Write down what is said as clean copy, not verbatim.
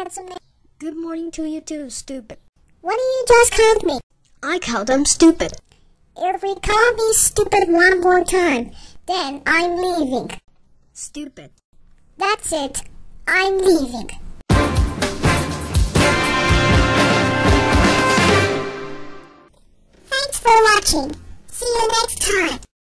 Pencilmate. Good morning to you too, stupid. What do you just called me? I called him stupid. If we call me stupid one more time, then I'm leaving. Stupid. That's it. I'm leaving. Thanks for watching. See you next time.